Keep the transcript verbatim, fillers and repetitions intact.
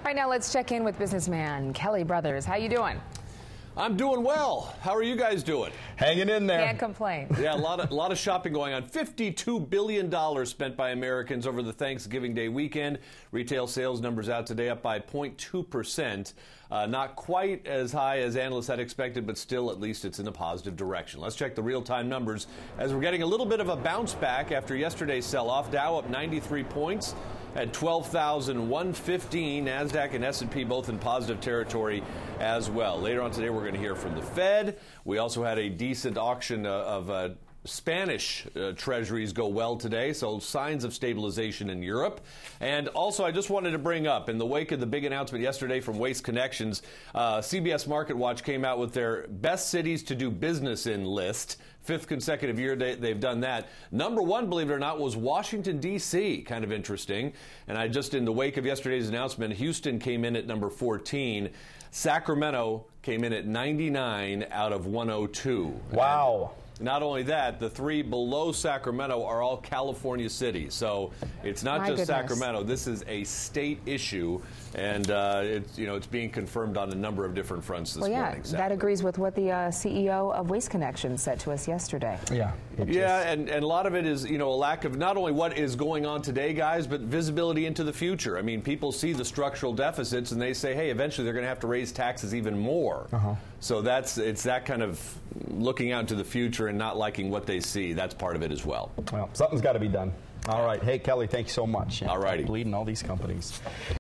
Right now, let's check in with businessman Kelly Brothers. How you doing? I'm doing well. How are you guys doing? Hanging in there. Can't complain. Yeah, a lot of a lot of shopping going on. fifty-two billion dollars spent by Americans over the Thanksgiving Day weekend. Retail sales numbers out today up by zero point two percent. Uh, not quite as high as analysts had expected, but still at least it's in a positive direction. Let's check the real-time numbers as we're getting a little bit of a bounce back after yesterday's sell-off. Dow up ninety-three points at twelve thousand one hundred fifteen. NASDAQ and S and P both in positive territory as well. Later on today, we're going to hear from the Fed. We also had a decent auction uh, of uh, Spanish uh, treasuries go well today, so signs of stabilization in Europe. And also, I just wanted to bring up, in the wake of the big announcement yesterday from Waste Connections, uh, C B S Market Watch came out with their best cities to do business in list. Fifth consecutive year they, they've done that. Number one, believe it or not, was Washington, D C Kind of interesting. And I just, in the wake of yesterday's announcement, Houston came in at number fourteen. Sacramento came in at ninety-nine out of one oh two. Wow. And not only that, the three below Sacramento are all California cities. So it's not My just goodness. Sacramento. This is a state issue, and uh, it's you know it's being confirmed on a number of different fronts this Well, yeah, morning. that agrees with what the uh, C E O of Waste Connections said to us yesterday. Yeah. Yeah, and, and a lot of it is, you know, a lack of not only what is going on today, guys, but visibility into the future. I mean, people see the structural deficits and they say, hey, eventually they're going to have to raise taxes even more. Uh-huh. So that's it's that kind of looking out into the future and not liking what they see. That's part of it as well. Well, something's got to be done. All right. Hey, Kelly, thank you so much. All righty. Bleeding all these companies.